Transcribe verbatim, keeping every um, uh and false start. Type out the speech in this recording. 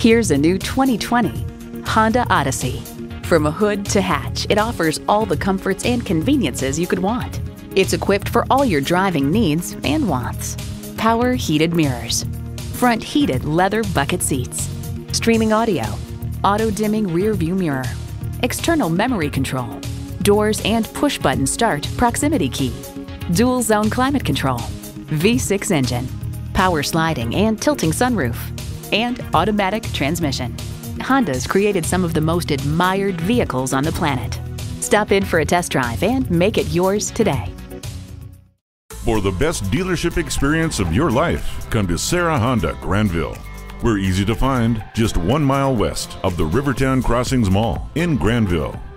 Here's a new twenty twenty Honda Odyssey. From a hood to hatch, it offers all the comforts and conveniences you could want. It's equipped for all your driving needs and wants. Power heated mirrors, front heated leather bucket seats, streaming audio, auto dimming rear view mirror, external memory control, doors and push button start proximity key, dual zone climate control, V six engine, power sliding and tilting sunroof, and automatic transmission. Honda's created some of the most admired vehicles on the planet. Stop in for a test drive and make it yours today. For the best dealership experience of your life, come to Sarah Honda, Grandville. We're easy to find, just one mile west of the Rivertown Crossings Mall in Grandville.